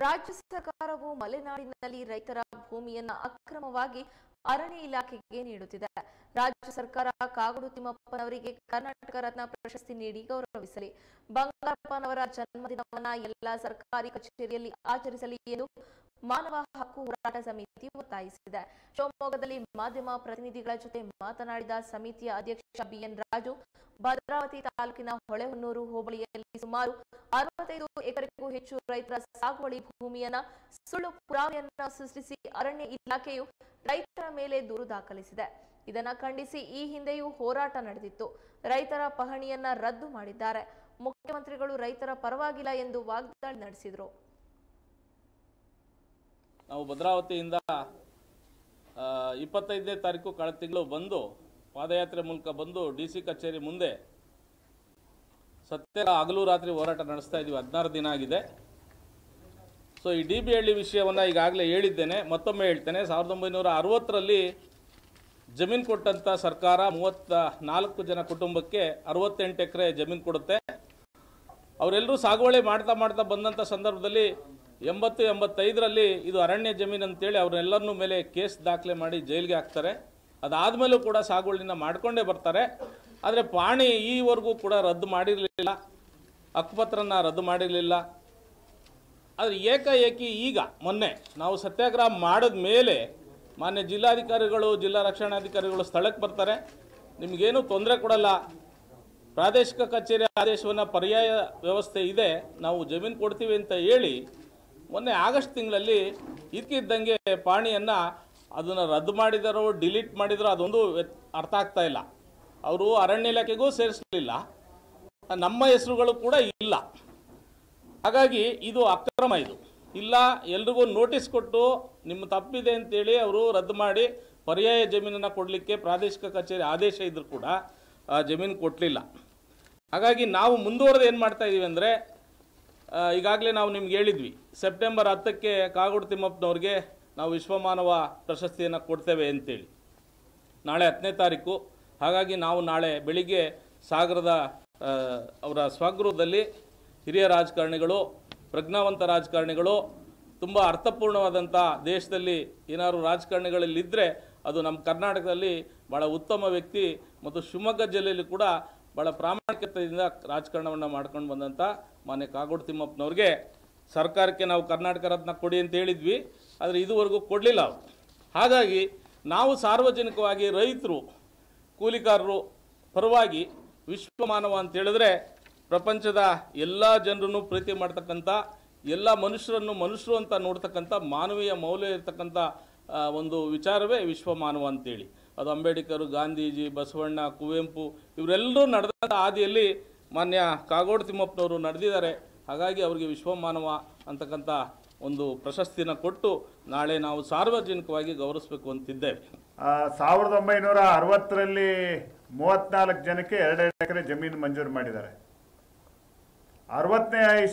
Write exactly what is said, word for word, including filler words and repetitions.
ರಾಜ್ಯ ಸರ್ಕಾರವು ಮಲೆನಾಡಿನಲ್ಲಿ ರೈತರ ಭೂಮಿಯನ್ನ ಅಕ್ರಮವಾಗಿ ಅರಣ್ಯ ಇಲಾಖೆಗೆ ನೀಡುತ್ತಿದೆ. ರಾಜ್ಯ ಸರ್ಕಾರ ಕಾಗೋಡು ತಿಮ್ಮಪ್ಪನವರಿಗೆ ಕರ್ನಾಟಕ ರತ್ನ ಪ್ರಶಸ್ತಿ ನೀಡಿ ಗೌರವಿಸಲಿ. ಬಂಗಾರಪ್ಪನವರ ಜನ್ಮದಿನವನ್ನ ಎಲ್ಲಾ ಸರ್ಕಾರಿ ಕಚೇರಿಯಲ್ಲಿ ಆಚರಿಸಲಿ ಎಂದು ಮಾನವ ಹಕ್ಕು ಹೋರಾಟ ಸಮಿತಿ ಒತ್ತಾಯಿಸಿದೆ. ಶಿವಮೊಗ್ಗದಲ್ಲಿ ಮಾಧ್ಯಮ ಪ್ರತಿನಿಧಿಗಳ ಜೊತೆ ಮಾತನಾಡಿದ ಸಮಿತಿಯ ಅಧ್ಯಕ್ಷ ಬಿಎನ್ ರಾಜು, ಭದ್ರಾವತಿ ತಾಲೂಕಿನ ಹೊಳೆಹೊನ್ನೂರು ಹೋಬಳಿಯಲ್ಲಿ ಸುಮಾರು ಅರವತ್ತೈದು ಎಕರೆಗೂ ಹೆಚ್ಚು ರೈತರ ಸಾಗುವಳಿ ಭೂಮಿಯನ್ನ ಸುಳ್ಳು ಪುರಾವೆಯನ್ನ ಸೃಷ್ಟಿಸಿ ಅರಣ್ಯ ಇಲಾಖೆಯು ರೈತರ ಮೇಲೆ ದೂರು ದಾಖಲಿಸಿದೆ. ಇದನ್ನ ಖಂಡಿಸಿ ಈ ಹಿಂದೆಯೂ ಹೋರಾಟ ನಡೆದಿತ್ತು. ರೈತರ ಪಹಣಿಯನ್ನ ರದ್ದು ಮಾಡಿದ್ದಾರೆ. ಮುಖ್ಯಮಂತ್ರಿಗಳು ರೈತರ ಪರವಾಗಿಲ್ಲ ಎಂದು ವಾಗ್ದಾಳಿ ನಡೆಸಿದರು. ನಾವು ಭದ್ರಾವತಿಯಿಂದ ಇಪ್ಪತ್ತೈದನೇ ತಾರೀಕು ಕಳೆದ ತಿಂಗಳು ಬಂದು ಪಾದಯಾತ್ರೆ ಮೂಲಕ ಬಂದು ಡಿ ಸಿ ಕಚೇರಿ ಮುಂದೆ ಸತ್ಯಾಗ್ರಹ ಹಗಲು ರಾತ್ರಿ ಹೋರಾಟ ನಡೆಸ್ತಾ ಇದ್ದೀವಿ. ಹದಿನಾರು ದಿನ ಆಗಿದೆ. ಸೊ ಈ ಡಿ ಬಿ ಹಳ್ಳಿ ವಿಷಯವನ್ನು ಈಗಾಗಲೇ ಹೇಳಿದ್ದೇನೆ, ಮತ್ತೊಮ್ಮೆ ಹೇಳ್ತೇನೆ. ಸಾವಿರದ ಒಂಬೈನೂರ ಅರವತ್ತರಲ್ಲಿ ಜಮೀನು ಕೊಟ್ಟಂಥ ಸರ್ಕಾರ ಮೂವತ್ತ ನಾಲ್ಕು ಜನ ಕುಟುಂಬಕ್ಕೆ ಅರವತ್ತೆಂಟು ಎಕರೆ ಜಮೀನು ಕೊಡುತ್ತೆ. ಅವರೆಲ್ಲರೂ ಸಾಗುವಳಿ ಮಾಡ್ತಾ ಮಾಡ್ತಾ ಬಂದಂಥ ಸಂದರ್ಭದಲ್ಲಿ ಎಂಬತ್ತು ಎಂಬತ್ತೈದರಲ್ಲಿ ಇದು ಅರಣ್ಯ ಜಮೀನು ಅಂತೇಳಿ ಅವರೆಲ್ಲರನ್ನೂ ಮೇಲೆ ಕೇಸ್ ದಾಖಲೆ ಮಾಡಿ ಜೈಲಿಗೆ ಹಾಕ್ತಾರೆ. ಅದಾದಮೇಲೂ ಕೂಡ ಸಾಗುವಳಿನ ಮಾಡಿಕೊಂಡೇ ಬರ್ತಾರೆ. ಆದರೆ ಪಾಣಿ ಈವರೆಗೂ ಕೂಡ ರದ್ದು ಮಾಡಿರಲಿಲ್ಲ, ಹಕ್ಕುಪತ್ರನ ರದ್ದು ಮಾಡಿರಲಿಲ್ಲ. ಆದರೆ ಏಕಾಏಕಿ ಈಗ ಮೊನ್ನೆ ನಾವು ಸತ್ಯಾಗ್ರಹ ಮಾಡಿದ ಮೇಲೆ ಮಾನ್ಯ ಜಿಲ್ಲಾಧಿಕಾರಿಗಳು, ಜಿಲ್ಲಾ ರಕ್ಷಣಾಧಿಕಾರಿಗಳು ಸ್ಥಳಕ್ಕೆ ಬರ್ತಾರೆ. ನಿಮಗೇನು ತೊಂದರೆ ಕೊಡಲ್ಲ, ಪ್ರಾದೇಶಿಕ ಕಚೇರಿ ಆದೇಶವನ್ನು ಪರ್ಯಾಯ ವ್ಯವಸ್ಥೆ ಇದೆ, ನಾವು ಜಮೀನು ಕೊಡ್ತೀವಿ ಅಂತ ಹೇಳಿ ಮೊನ್ನೆ ಆಗಸ್ಟ್ ತಿಂಗಳಲ್ಲಿ ಇದಕ್ಕಿದ್ದಂಗೆ ಪಾಣಿಯನ್ನು ಅದನ್ನು ರದ್ದು ಮಾಡಿದಾರೋ ಡಿಲೀಟ್ ಮಾಡಿದಾರೋ ಅದೊಂದು ಅರ್ಥ ಆಗ್ತಾ ಇಲ್ಲ. ಅವರು ಅರಣ್ಯ ಇಲಾಖೆಗೂ ಸೇರಿಸಲಿಲ್ಲ, ನಮ್ಮ ಹೆಸರುಗಳು ಕೂಡ ಇಲ್ಲ. ಹಾಗಾಗಿ ಇದು ಅಕ್ರಮ. ಇದು ಇಲ್ಲ, ಎಲ್ರಿಗೂ ನೋಟಿಸ್ ಕೊಟ್ಟು ನಿಮ್ಮ ತಪ್ಪಿದೆ ಅಂತೇಳಿ ಅವರು ರದ್ದು ಮಾಡಿ ಪರ್ಯಾಯ ಜಮೀನನ್ನು ಕೊಡಲಿಕ್ಕೆ ಪ್ರಾದೇಶಿಕ ಕಚೇರಿ ಆದೇಶ ಇದ್ದರೂ ಕೂಡ ಜಮೀನು ಕೊಡಲಿಲ್ಲ. ಹಾಗಾಗಿ ನಾವು ಮುಂದುವರೆದು ಏನು ಮಾಡ್ತಾ ಇದ್ದೀವಿ ಅಂದರೆ, ಈಗಾಗಲೇ ನಾವು ನಿಮ್ಗೆ ಹೇಳಿದ್ವಿ, ಸೆಪ್ಟೆಂಬರ್ ಹತ್ತಕ್ಕೆ ಕಾಗೋಡು ತಿಮ್ಮಪ್ಪನವ್ರಿಗೆ ನಾವು ವಿಶ್ವಮಾನವ ಪ್ರಶಸ್ತಿಯನ್ನು ಕೊಡ್ತೇವೆ ಅಂತೇಳಿ, ನಾಳೆ ಹತ್ತನೇ ತಾರೀಕು. ಹಾಗಾಗಿ ನಾವು ನಾಳೆ ಬೆಳಿಗ್ಗೆ ಸಾಗರದ ಅವರ ಸ್ವಗೃಹದಲ್ಲಿ ಹಿರಿಯ ರಾಜಕಾರಣಿಗಳು, ಪ್ರಜ್ಞಾವಂತ ರಾಜಕಾರಣಿಗಳು, ತುಂಬ ಅರ್ಥಪೂರ್ಣವಾದಂಥ ದೇಶದಲ್ಲಿ ಏನಾದ್ರು ರಾಜಕಾರಣಿಗಳಲ್ಲಿದ್ದರೆ ಅದು ನಮ್ಮ ಕರ್ನಾಟಕದಲ್ಲಿ ಭಾಳ ಉತ್ತಮ ವ್ಯಕ್ತಿ ಮತ್ತು ಶಿವಮೊಗ್ಗ ಜಿಲ್ಲೆಯಲ್ಲಿ ಕೂಡ ಭಾಳ ಪ್ರಾಮಾಣಿಕತೆಯಿಂದ ರಾಜಕಾರಣವನ್ನು ಮಾಡ್ಕೊಂಡು ಬಂದಂಥ ಮಾನ್ಯ ಕಾಗೋಡು ತಿಮ್ಮಪ್ಪನವ್ರಿಗೆ ಸರ್ಕಾರಕ್ಕೆ ನಾವು ಕರ್ನಾಟಕ ರತ್ನ ಕೊಡಿ ಅಂತ ಹೇಳಿದ್ವಿ, ಆದರೆ ಇದುವರೆಗೂ ಕೊಡಲಿಲ್ಲ ಅವರು. ಹಾಗಾಗಿ ನಾವು ಸಾರ್ವಜನಿಕವಾಗಿ ರೈತರು, ಕೂಲಿಕಾರರು ಪರವಾಗಿ ವಿಶ್ವಮಾನವ ಅಂತ ಹೇಳಿದ್ರೆ ಪ್ರಪಂಚದ ಎಲ್ಲ ಜನರನ್ನು ಪ್ರೀತಿ ಮಾಡ್ತಕ್ಕಂಥ, ಎಲ್ಲ ಮನುಷ್ಯರನ್ನು ಮನುಷ್ಯರು ಅಂತ ನೋಡ್ತಕ್ಕಂಥ ಮಾನವೀಯ ಮೌಲ್ಯ ಇರ್ತಕ್ಕಂಥ ಒಂದು ವಿಚಾರವೇ ವಿಶ್ವಮಾನವ ಅಂತೇಳಿ. ಅದು ಅಂಬೇಡ್ಕರ್, ಗಾಂಧೀಜಿ, ಬಸವಣ್ಣ, ಕುವೆಂಪು ಇವರೆಲ್ಲರೂ ನಡೆದ ಹಾದಿಯಲ್ಲಿ ಮಾನ್ಯ ಕಾಗೋಡು ತಿಮ್ಮಪ್ಪನವರು ನಡೆದಿದ್ದಾರೆ. ಹಾಗಾಗಿ ಅವರಿಗೆ ವಿಶ್ವಮಾನವ ಅಂತಕ್ಕಂಥ ಒಂದು ಪ್ರಶಸ್ತಿನ ಕೊಟ್ಟು ನಾಳೆ ನಾವು ಸಾರ್ವಜನಿಕವಾಗಿ ಗೌರವಿಸಬೇಕು ಅಂತಿದ್ದೇವೆ. ಸಾವಿರದ ಒಂಬೈನೂರ ಅರವತ್ತರಲ್ಲಿ ಮೂವತ್ನಾಲ್ಕು ಜನಕ್ಕೆ ಎರಡೆರಡು ಎಕರೆ ಜಮೀನು ಮಂಜೂರು ಮಾಡಿದ್ದಾರೆ. ಅರವತ್ತನೇ